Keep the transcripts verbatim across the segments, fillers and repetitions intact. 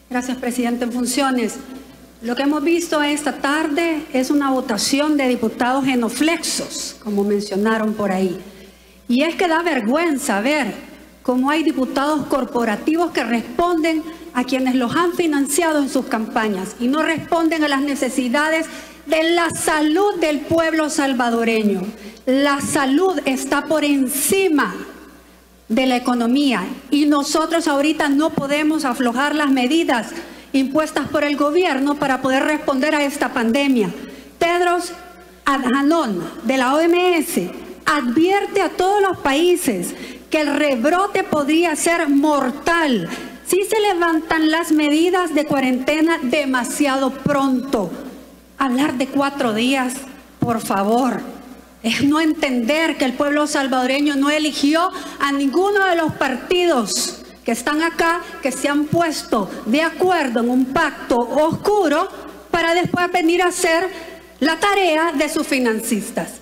Gracias, presidente en funciones. Lo que hemos visto esta tarde es una votación de diputados genuflexos, como mencionaron por ahí. Y es que da vergüenza ver cómo hay diputados corporativos que responden a quienes los han financiado en sus campañas y no responden a las necesidades de la salud del pueblo salvadoreño. La salud está por encima de la economía y nosotros ahorita no podemos aflojar las medidas impuestas por el gobierno para poder responder a esta pandemia. Tedros Adhanom de la O M S advierte a todos los países que el rebrote podría ser mortal si se levantan las medidas de cuarentena demasiado pronto. Hablar de cuatro días, por favor, es no entender que el pueblo salvadoreño no eligió a ninguno de los partidos que están acá, que se han puesto de acuerdo en un pacto oscuro para después venir a hacer la tarea de sus financistas.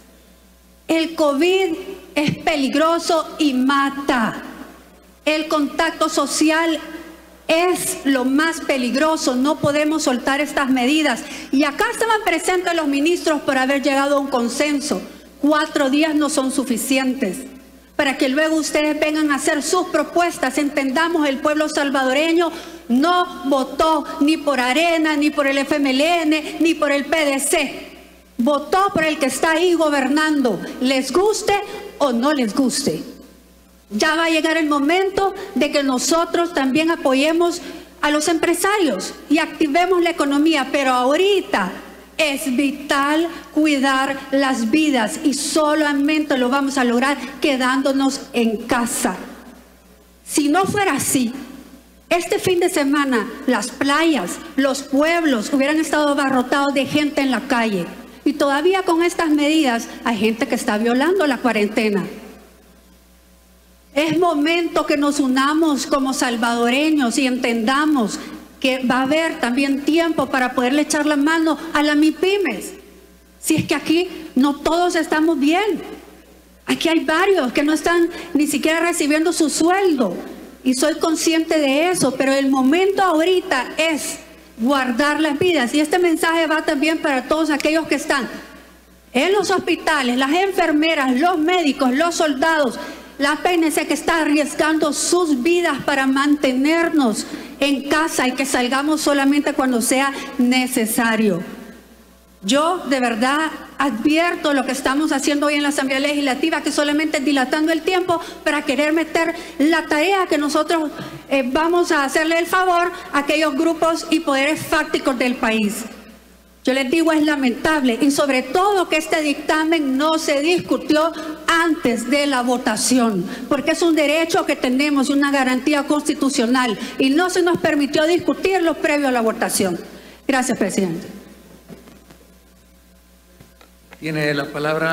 El COVID es peligroso y mata. El contacto social es lo más peligroso. No podemos soltar estas medidas. Y acá estaban presentes los ministros por haber llegado a un consenso. Cuatro días no son suficientes para que luego ustedes vengan a hacer sus propuestas. Entendamos, el pueblo salvadoreño no votó ni por Arena, ni por el F M L N, ni por el P D C. Votó por el que está ahí gobernando, les guste o no les guste. Ya va a llegar el momento de que nosotros también apoyemos a los empresarios y activemos la economía, pero ahorita es vital cuidar las vidas y solamente lo vamos a lograr quedándonos en casa. Si no fuera así, este fin de semana las playas, los pueblos hubieran estado abarrotados de gente en la calle. Y todavía con estas medidas hay gente que está violando la cuarentena. Es momento que nos unamos como salvadoreños y entendamos que va a haber también tiempo para poderle echar la mano a las MIPYMES. Si es que aquí no todos estamos bien. Aquí hay varios que no están ni siquiera recibiendo su sueldo. Y soy consciente de eso, pero el momento ahorita es guardar las vidas. Y este mensaje va también para todos aquellos que están en los hospitales, las enfermeras, los médicos, los soldados, la P N C que está arriesgando sus vidas para mantenernos en casa y que salgamos solamente cuando sea necesario. Yo de verdad advierto lo que estamos haciendo hoy en la Asamblea Legislativa, que solamente es dilatando el tiempo para querer meter la tarea que nosotros eh, vamos a hacerle el favor a aquellos grupos y poderes fácticos del país. Yo les digo, es lamentable y sobre todo que este dictamen no se discutió antes de la votación, porque es un derecho que tenemos y una garantía constitucional y no se nos permitió discutirlo previo a la votación. Gracias, presidente. Tiene la palabra